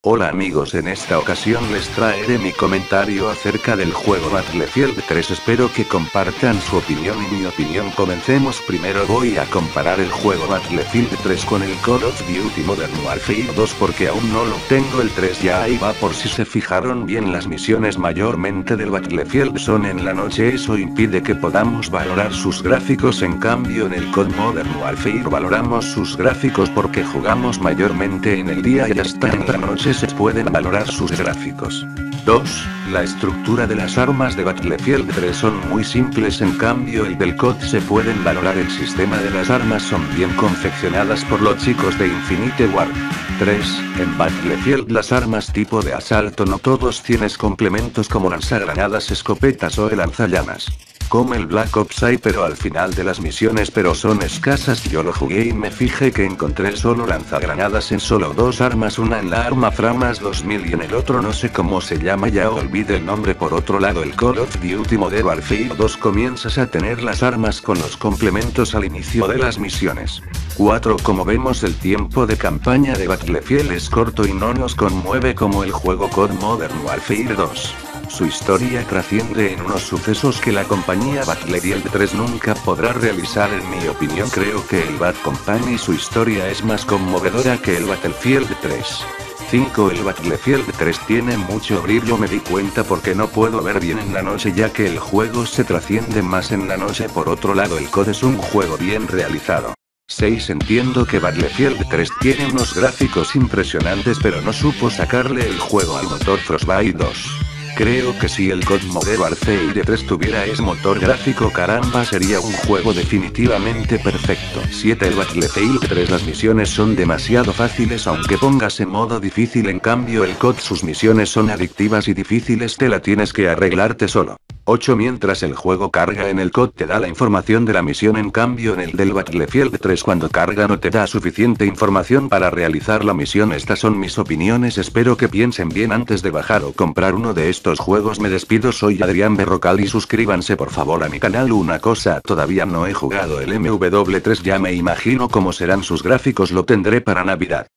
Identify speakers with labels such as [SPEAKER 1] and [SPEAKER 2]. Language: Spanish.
[SPEAKER 1] Hola amigos, en esta ocasión les traeré mi comentario acerca del juego Battlefield 3. Espero que compartan su opinión y mi opinión. Comencemos. Primero voy a comparar el juego Battlefield 3 con el Call of Duty Modern Warfare 2 porque aún no lo tengo. El 3 ya ahí va. Por si se fijaron bien, las misiones mayormente del Battlefield son en la noche. Eso impide que podamos valorar sus gráficos. En cambio en el COD Modern Warfare valoramos sus gráficos porque jugamos mayormente en el día y hasta en la noche se pueden valorar sus gráficos. 2. La estructura de las armas de Battlefield 3 son muy simples, en cambio el del COD se pueden valorar. El sistema de las armas son bien confeccionadas por los chicos de Infinite Ward. 3. En Battlefield las armas tipo de asalto no todos tienes complementos como lanzagranadas, escopetas o el lanzallamas. Como el Black Ops hay pero al final de las misiones, pero son escasas. Yo lo jugué y me fijé que encontré solo lanzagranadas en solo dos armas, una en la arma Framas 2000 y en el otro no sé cómo se llama, ya olvidé el nombre. Por otro lado, el Call of Duty Modern Warfare 2 comienzas a tener las armas con los complementos al inicio de las misiones. 4. Como vemos, el tiempo de campaña de Battlefield es corto y no nos conmueve como el juego COD Modern Warfare 2. Su historia trasciende en unos sucesos que la compañía Battlefield 3 nunca podrá realizar. En mi opinión, creo que el Bad Company, su historia es más conmovedora que el Battlefield 3. 5. El Battlefield 3 tiene mucho brillo, me di cuenta porque no puedo ver bien en la noche ya que el juego se trasciende más en la noche. Por otro lado, el COD es un juego bien realizado. 6. Entiendo que Battlefield 3 tiene unos gráficos impresionantes pero no supo sacarle el juego al motor Frostbite 2. Creo que si el COD Modern Warfare 3 tuviera ese motor gráfico, caramba, sería un juego definitivamente perfecto. 7. El Battlefield 3 las misiones son demasiado fáciles aunque pongas en modo difícil, en cambio el COD sus misiones son adictivas y difíciles, te la tienes que arreglarte solo. 8. Mientras el juego carga en el COD te da la información de la misión, en cambio en el del Battlefield 3 cuando carga no te da suficiente información para realizar la misión. Estas son mis opiniones, espero que piensen bien antes de bajar o comprar uno de estos juegos. Me despido, soy Adrián Berrocal y suscríbanse por favor a mi canal. Una cosa, todavía no he jugado el MW3, ya me imagino cómo serán sus gráficos, lo tendré para Navidad.